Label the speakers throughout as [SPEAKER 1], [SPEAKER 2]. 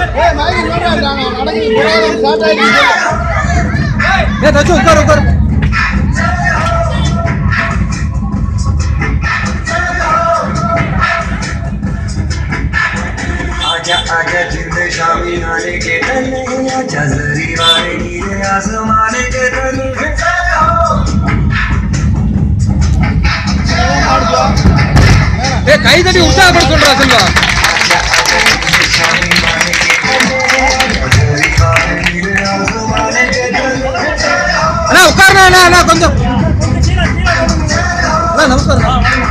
[SPEAKER 1] आजा जिंदे शामी नाले के तले आजा जरी वाले नीले आसमाने के तले
[SPEAKER 2] काहीतरी उत्साहपडतो असेल ना उकार ना కొంచెం नमस्कार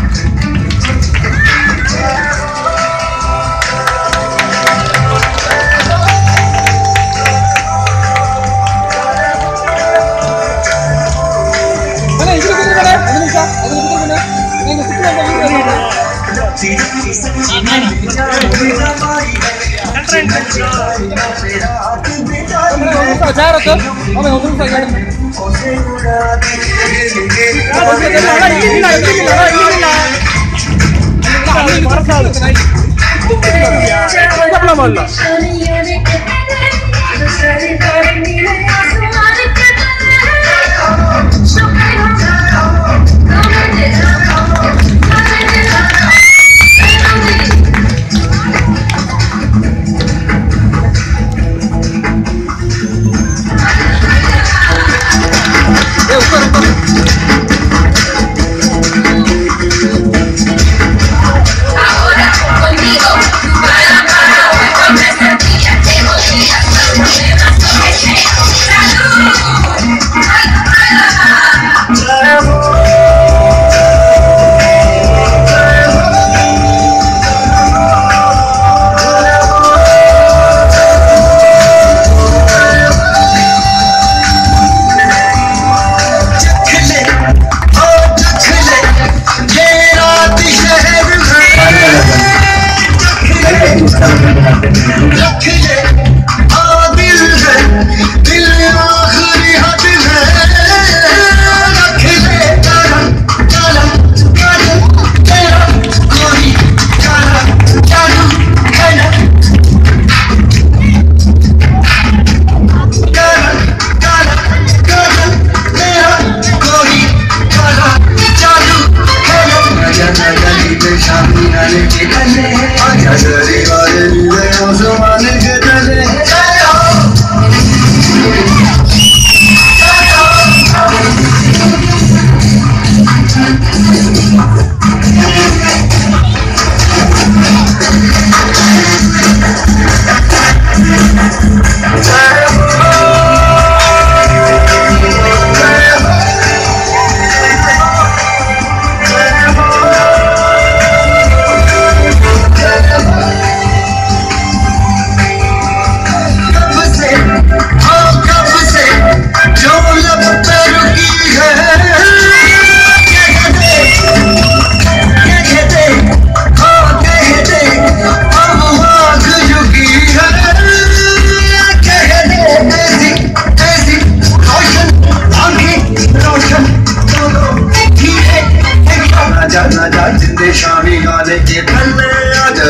[SPEAKER 1] जिंदे शामी गाने के तले आजा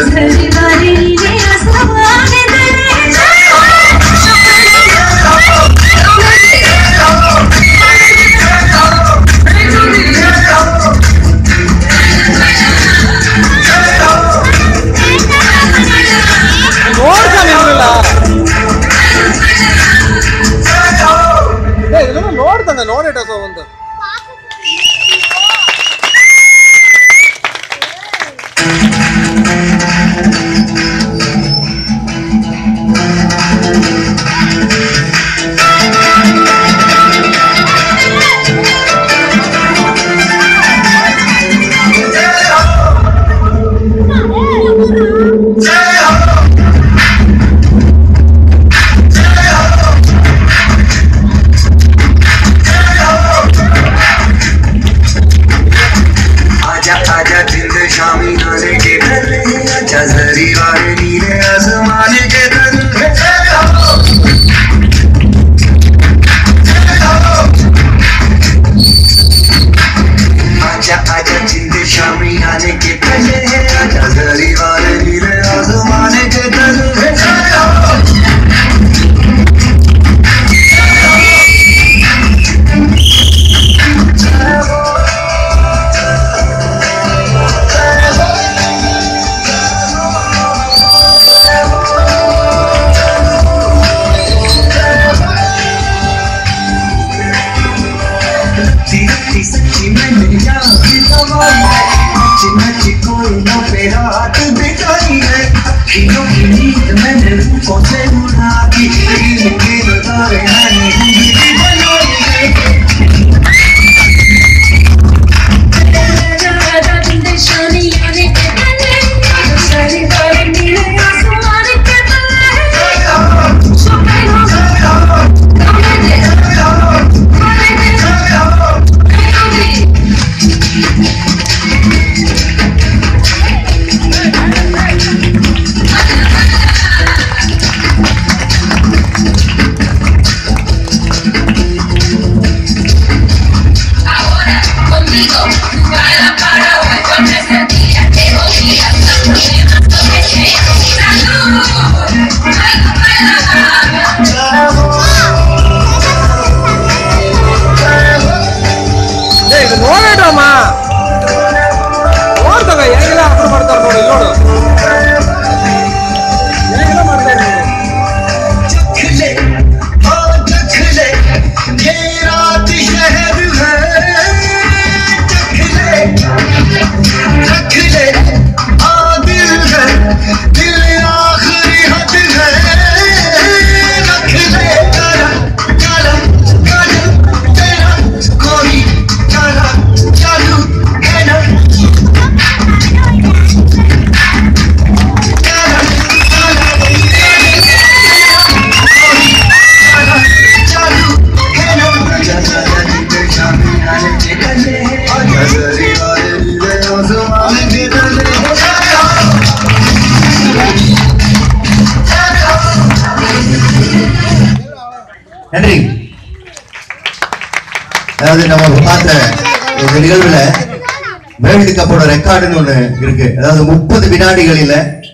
[SPEAKER 2] ನೋಡ್ತಾನೆ ನೋಡಿಟ ಒಂದು
[SPEAKER 1] शामी नाले के तले आजा जरी वाले नीले आसमाने के तले आजा आजा जिंदे शामी नाले के तले आजा जरी वाले नीले आसमाने के तले बादलों पे रात बिताई है, अखियों की नींद मैंने रूपों से उड़ा दी, के नजारे मैंने जिंदगी बनाई है।
[SPEAKER 2] ನೋಡೋಣ ನೋಡ್ದಾಗ ಹೆಂಗೆಲ್ಲ ಆಫರ್ ಮಾಡ್ತಾರೆ ನೋಡಿ ನೋಡು ಹೆಂಗೆಲ್ಲ ಮಾಡ್ತಾರೆ
[SPEAKER 3] நன்றி. அதாவது நம்ம பார்த்த இந்த நிகழ்வுல வேர்ல்டு கப்போட ரெக்கார்டுன்னு ஒண்ணு இருக்கு. அதாவது 30 வினாடிகளில